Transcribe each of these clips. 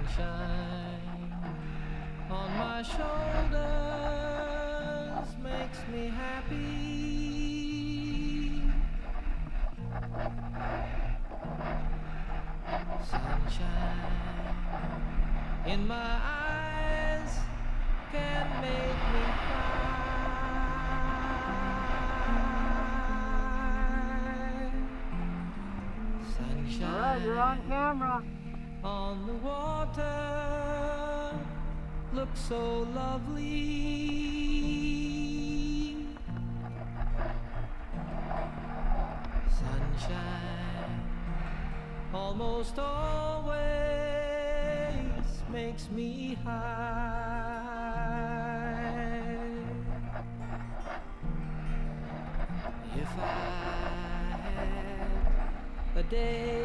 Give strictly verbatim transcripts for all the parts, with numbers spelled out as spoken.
Sunshine on my shoulders makes me happy. Sunshine in my eyes can make me cry. Sunshine. All right, you're on camera. On the water looks so lovely. Sunshine almost always makes me high. If I had a day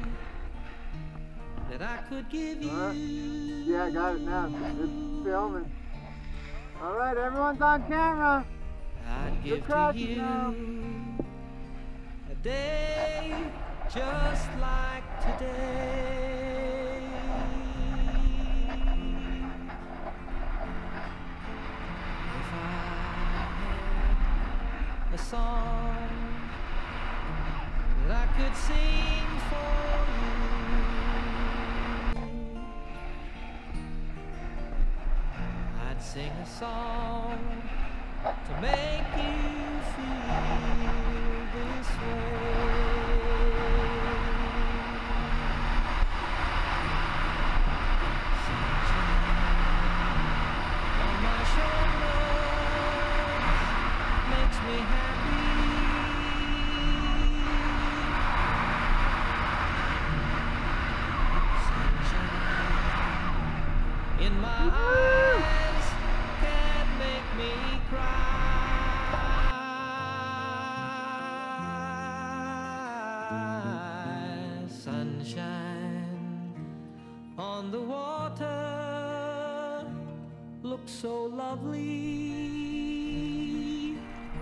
that I could give you. Right. Yeah, I got it now. It's filming. All right, everyone's on camera. I'd give to you now. a day just like today. If I had a song that I could sing for you, I'd sing a song to make you feel this way. Sunshine on my shoulders makes me happy. Sunshine in my eyes can make me cry. Sunshine on the water looks so lovely.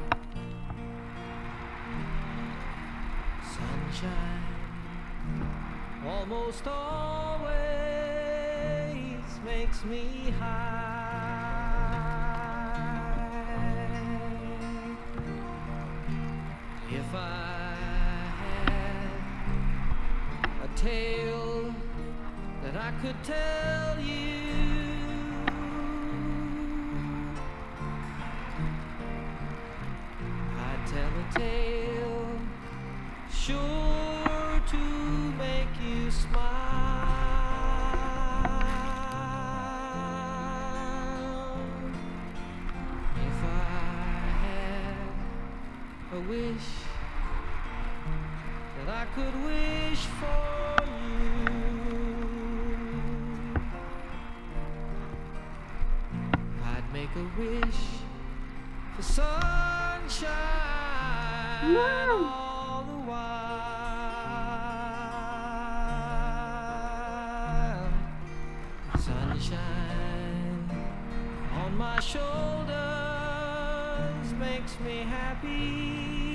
Sunshine almost always makes me high. If I had a tale that I could tell you, I'd tell a tale sure to make you smile. If I had a wish that I could wish for you, I'd make a wish for sunshine all the while. Sunshine on my shoulders makes me happy.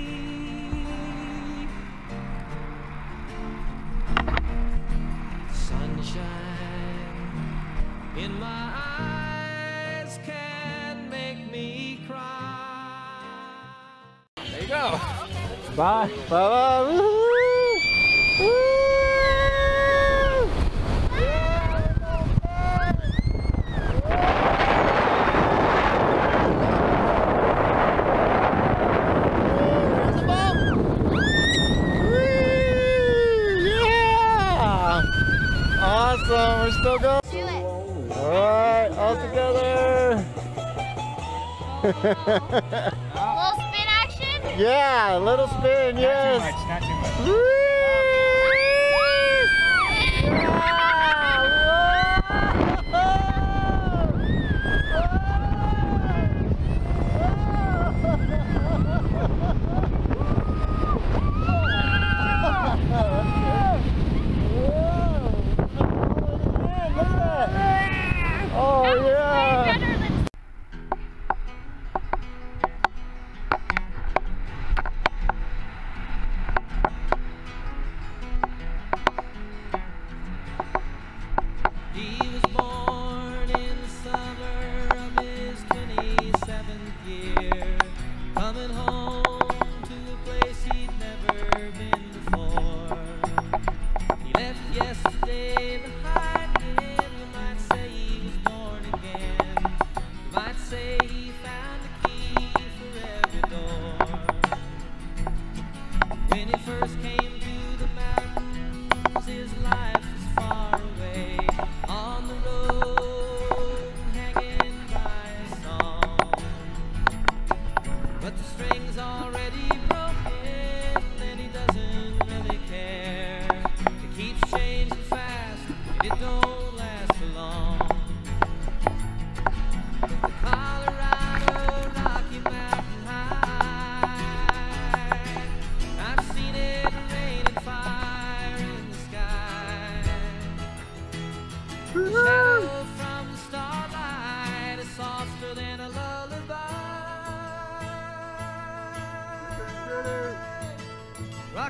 Sunshine in my eyes can make me cry. There you go. Bye. Bye. Bye. Woo-hoo. Woo. Awesome, we're still going. Do it. All right, all together. Little spin action? Yeah, a little spin, yes. Not too much, not too much. Woo! Oh yeah!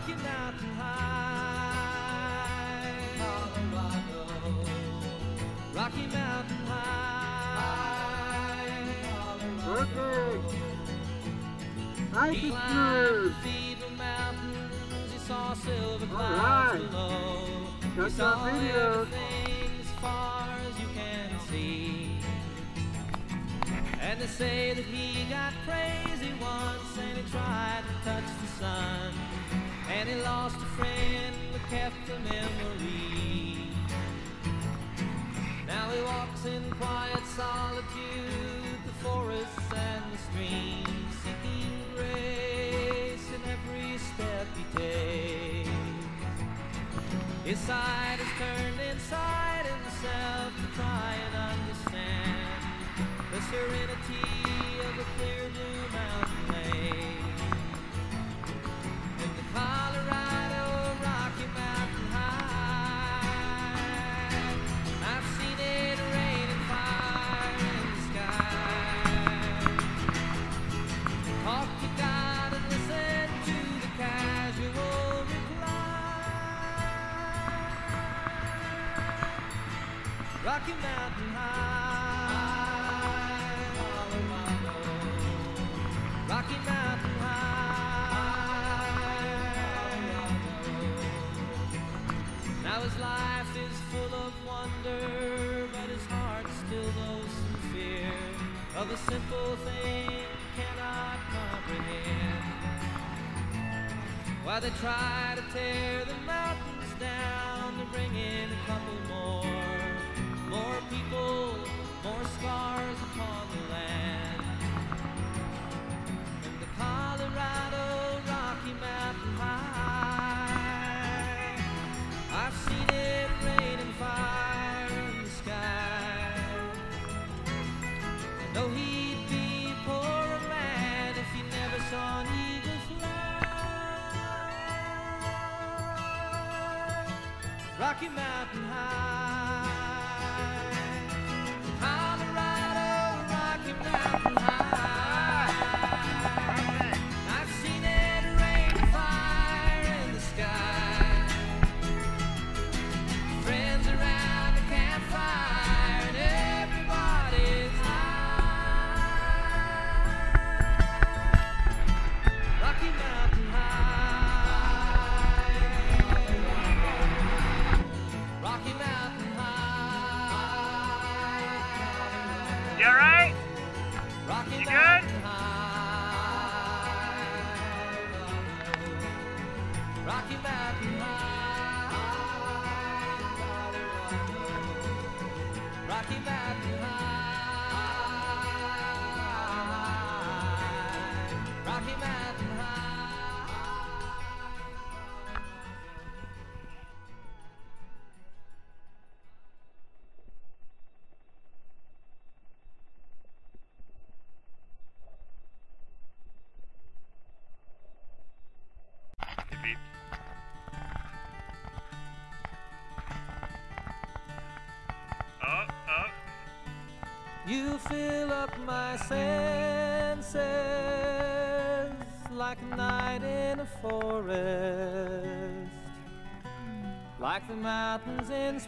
Rocky Mountain High, Colorado. Rocky Mountain High, Colorado. Okay. Nice He and climbed smooth. the Fever Mountains, he saw silver All clouds right. below. Got He some saw videos. everything as far as you can see. And they say that he got crazy once and he tried to touch the sun. And he lost a friend but kept a memory. Now he walks in quiet solitude, the forests and the streams, seeking grace in every step he takes. His side is turned inside himself to try and understand the serenity of a clear blue mountain lake. In the Colorado Rocky Mountain High, I've seen it rain and fire in the sky. Talk to God and listen to the casual reply. Rocky Mountain High, Colorado. Rocky Mountain High, Colorado. Now his life is full of wonder, but his heart still knows some fear of a simple thing cannot comprehend. While they try to tear the mountains down to bring in a couple more, more people, more scars upon the land. In the Colorado Rocky Mountain High, I've seen it rain and fire in the sky. I know he'd be a poorer man if he never saw an eagle fly. Rocky Mountain High, Colorado, Rocky Mountain High. I've seen it rain and fire in the sky. Friends around the campfire and everybody's high. Rocky Mountain High, Rocky Mountain High. You alright? Rocky You good? Mountain High, Rocky Mountain High, Rocky Mountain High, Rocky Mountain Beep. Oh, oh. You fill up my senses like a night in a forest, like the mountains in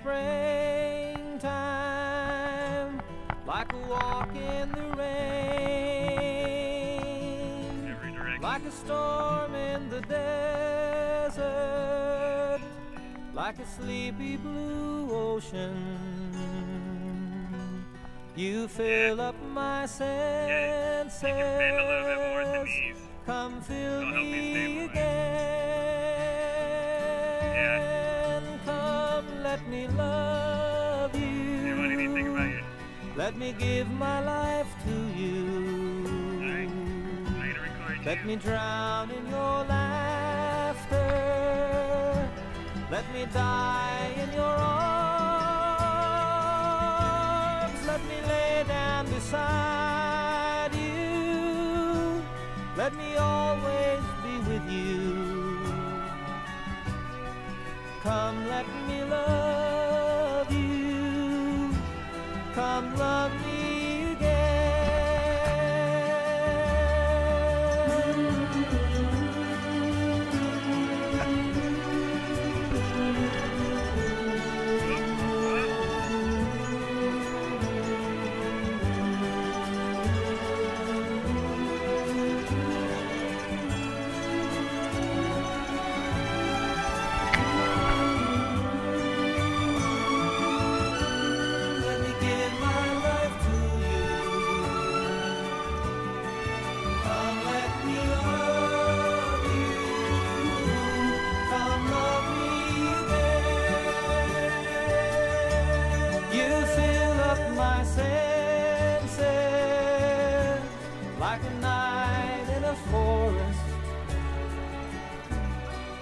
springtime, like a walk in the rain, Every direction. like a storm in the desert, like a sleepy blue ocean. You fill up my Yeah, senses. you can bend a little bit more at the knees. Come fill It'll help you me stabilize. again. Come, let me love Do you want you. anything about you? Let me give my life to you. Alright. I'm gonna record Let you. me drown in your laughter. Let me die in your arms. Let me lay down beside you. Let me always be with you. Come, let me love you. Come, love me again.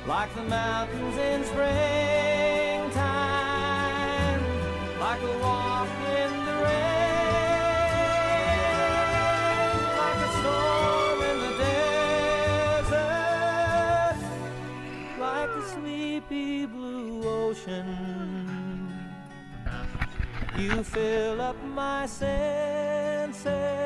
like the mountains in springtime, like a walk in the rain, like a storm in the desert, like the sleepy blue ocean. You fill up my senses